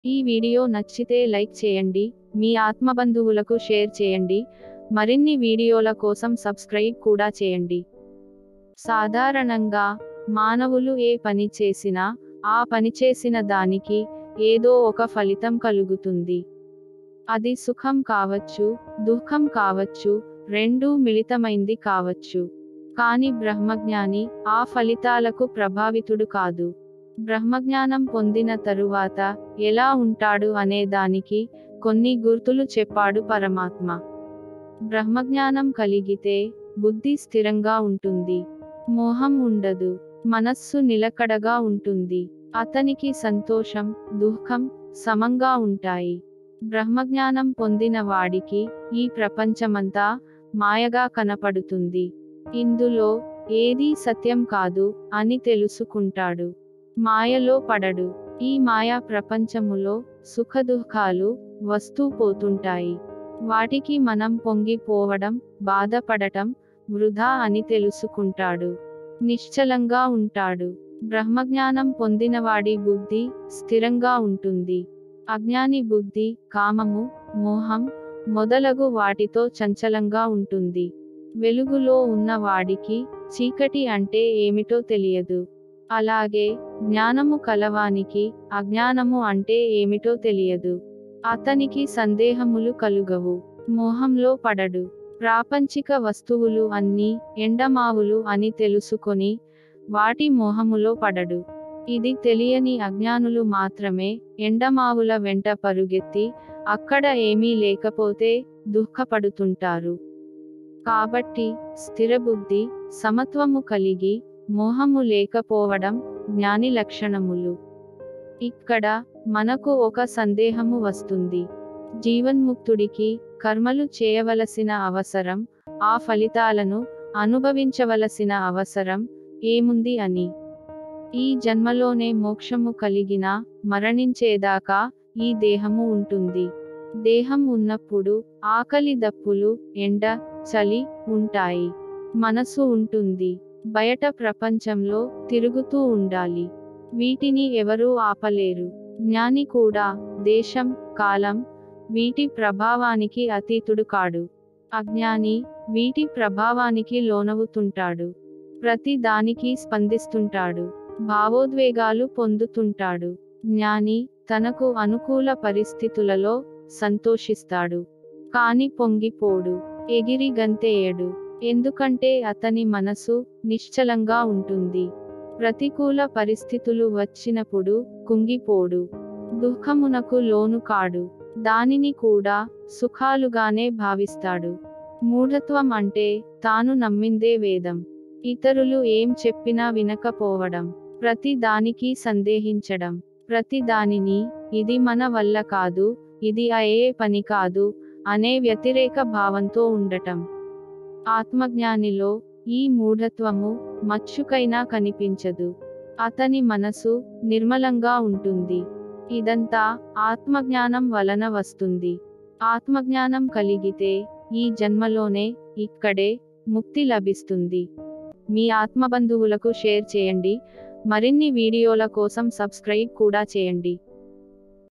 ఈ వీడియో నచ్చితే లైక్ చేయండి, మీ ఆత్మబంధువులకు షేర్ చేయండి, మరిన్ని వీడియోల కోసం సబ్స్క్రైబ్ కూడా చేయండి. సాధారణంగా మానవులు ఏ పని చేసినా ఆ పని చేసిన దానికి ఏదో ఒక ఫలితం కలుగుతుంది. అది సుఖం కావచ్చు, దుఃఖం కావచ్చు, రెండూ మిళితమైంది కావచ్చు. కాని బ్రహ్మజ్ఞాని ఆ ఫలితాలకు ప్రభావితుడు కాదు. బ్రహ్మజ్ఞానం పొందిన తరువాత ఎలా ఉంటాడు అనే దానికి కొన్ని గుర్తులు చెప్పాడు పరమాత్మ. బ్రహ్మజ్ఞానం కలిగితే బుద్ధి స్థిరంగా ఉంటుంది, మోహం ఉండదు, మనస్సు నిలకడగా ఉంటుంది. అతనికి సంతోషం, దుఃఖం సమంగా ఉంటాయి. బ్రహ్మజ్ఞానం పొందిన వాడికి ఈ ప్రపంచమంతా మాయగా కనపడుతుంది. ఇందులో ఏదీ సత్యం కాదు అని తెలుసుకుంటాడు. మాయలో పడడు. ఈ మాయా ప్రపంచములో సుఖదుఃఖాలు వస్తూ పోతుంటాయి. వాటికి మనం పొంగిపోవడం, బాధపడటం వృధా అని తెలుసుకుంటాడు. నిశ్చలంగా ఉంటాడు. బ్రహ్మజ్ఞానం పొందినవాడి బుద్ధి స్థిరంగా ఉంటుంది. అజ్ఞాని బుద్ధి కామము, మోహం మొదలగు వాటితో చంచలంగా ఉంటుంది. వెలుగులో ఉన్న వాడికి చీకటి అంటే ఏమిటో తెలియదు. అలాగే జ్ఞానము కలవానికి అజ్ఞానము అంటే ఏమిటో తెలియదు. అతనికి సందేహములు కలుగవు, మోహంలో పడడు. ప్రాపంచిక వస్తువులు అన్నీ ఎండమావులు అని తెలుసుకొని వాటి మోహములో పడడు. ఇది తెలియని అజ్ఞానులు మాత్రమే ఎండమావుల వెంట పరుగెత్తి అక్కడ ఏమీ లేకపోతే దుఃఖపడుతుంటారు. కాబట్టి స్థిరబుద్ధి, సమత్వము కలిగి మోహము లేకపోవడం జ్ఞాని లక్షణములు. ఇక్కడ మనకు ఒక సందేహము వస్తుంది. జీవన్ముక్తుడికి కర్మలు చేయవలసిన అవసరం, ఆ ఫలితాలను అనుభవించవలసిన అవసరం ఏముంది అని. ఈ జన్మలోనే మోక్షము కలిగినా మరణించేదాకా ఈ దేహము ఉంటుంది. దేహం ఉన్నప్పుడు ఆకలి దప్పులు, ఎండ, చలి ఉంటాయి. మనసు ఉంటుంది. బయట ప్రపంచంలో తిరుగుతూ ఉండాలి. వీటిని ఎవరూ ఆపలేరు. జ్ఞాని కూడా దేశం, కాలం వీటి ప్రభావానికి అతీతుడు కాడు. అజ్ఞాని వీటి ప్రభావానికి లోనవుతుంటాడు. ప్రతి దానికి స్పందిస్తుంటాడు. భావోద్వేగాలు పొందుతుంటాడు. జ్ఞాని తనకు అనుకూల పరిస్థితులలో సంతోషిస్తాడు. కాని పొంగిపోడు, ఎగిరి గంతేయడు. ఎందుకంటే అతని మనసు నిశ్చలంగా ఉంటుంది. ప్రతికూల పరిస్థితులు వచ్చినప్పుడు కుంగిపోడు. దుఃఖమునకు లోను కాడు. దానిని కూడా సుఖాలుగానే భావిస్తాడు. మూఢత్వం అంటే తాను నమ్మిందే వేదం. ఇతరులు ఏం చెప్పినా వినకపోవడం. ప్రతి దానికి సందేహించడం. ప్రతి దానిని ఇది మన వల్ల కాదు, ఇది అయ్యే పని కాదు అనే వ్యతిరేక భావంతో ఉండటం. ఆత్మజ్ఞానిలో ఈ మూఢత్వము మచ్చుకైనా కనిపించదు. అతని మనసు నిర్మలంగా ఉంటుంది. ఇదంతా ఆత్మజ్ఞానం వలన వస్తుంది. ఆత్మజ్ఞానం కలిగితే ఈ జన్మలోనే ఇక్కడే ముక్తి లభిస్తుంది. మీ ఆత్మబంధువులకు షేర్ చేయండి, మరిన్ని వీడియోల కోసం సబ్స్క్రైబ్ కూడా చేయండి.